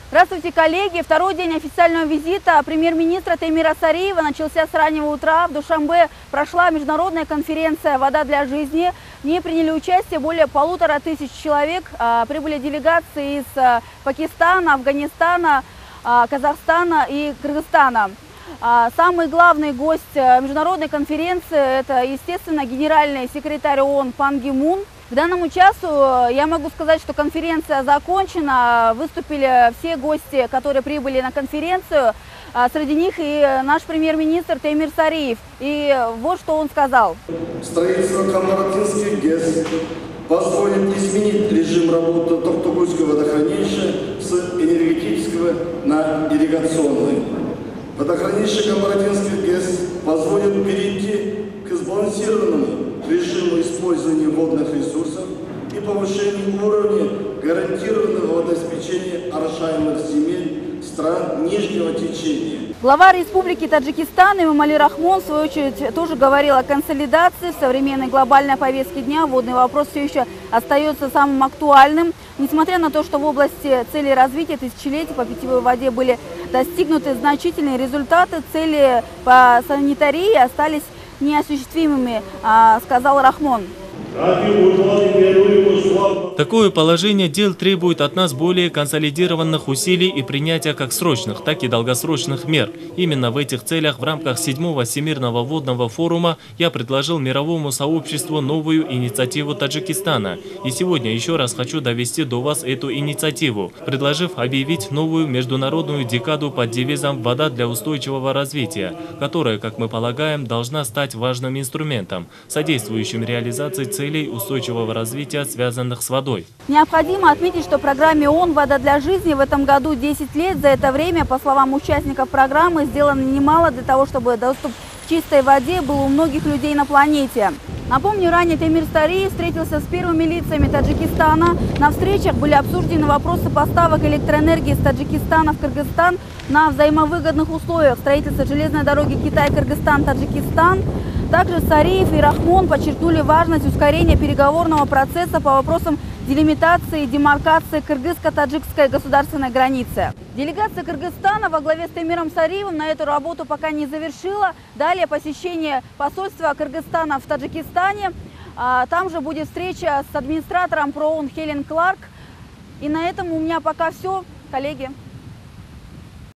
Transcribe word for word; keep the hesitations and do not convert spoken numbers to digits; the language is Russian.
Здравствуйте, коллеги! Второй день официального визита премьер-министра Теймира Сариева начался с раннего утра. В Душанбе прошла международная конференция «Вода для жизни». В ней приняли участие более полутора тысяч человек. Прибыли делегации из Пакистана, Афганистана, Казахстана и Кыргызстана. Самый главный гость международной конференции – это, естественно, генеральный секретарь ООН Пан Ги Мун. К данному часу я могу сказать, что конференция закончена. Выступили все гости, которые прибыли на конференцию. Среди них и наш премьер-министр Теймир Сариев. И вот что он сказал. Строительство Камбаратинских ГЭС позволит изменить режим работы Токтогульского водохранилища с энергетического на ирригационный. Водохранилище Камбаратинских ГЭС позволит перейти к сбалансированному режиму использования водных ресурсов и повышению уровня гарантированного водообеспечения орошаемых земель стран нижнего течения. Глава Республики Таджикистан Эмомали Рахмон, в свою очередь, тоже говорил о консолидации в современной глобальной повестке дня. Водный вопрос все еще остается самым актуальным. Несмотря на то, что в области целей развития тысячелетий по питьевой воде были достигнуты значительные результаты, цели по санитарии остались неосуществимыми, сказал Рахмон. Такое положение дел требует от нас более консолидированных усилий и принятия как срочных, так и долгосрочных мер. Именно в этих целях в рамках седьмого Всемирного водного форума я предложил мировому сообществу новую инициативу Таджикистана. И сегодня еще раз хочу довести до вас эту инициативу, предложив объявить новую международную декаду под девизом «Вода для устойчивого развития», которая, как мы полагаем, должна стать важным инструментом, содействующим реализации целей устойчивого развития, связанных с водой. Необходимо отметить, что программе ООН «Вода для жизни» в этом году десять лет. За это время, по словам участников программы, сделано немало для того, чтобы доступ к чистой воде был у многих людей на планете. Напомню, ранее Теймир Сариев встретился с первыми лицами Таджикистана. На встречах были обсуждены вопросы поставок электроэнергии с Таджикистана в Кыргызстан на взаимовыгодных условиях строительства железной дороги Китай-Кыргызстан-Таджикистан. Также Сариев и Рахмон подчеркнули важность ускорения переговорного процесса по вопросам делимитации и демаркации кыргызско-таджикской государственной границы. Делегация Кыргызстана во главе с Теймиром Сариевым на эту работу пока не завершила. Далее посещение посольства Кыргызстана в Таджикистане. Там же будет встреча с администратором ПРООН Хелен Кларк. И на этом у меня пока все, коллеги.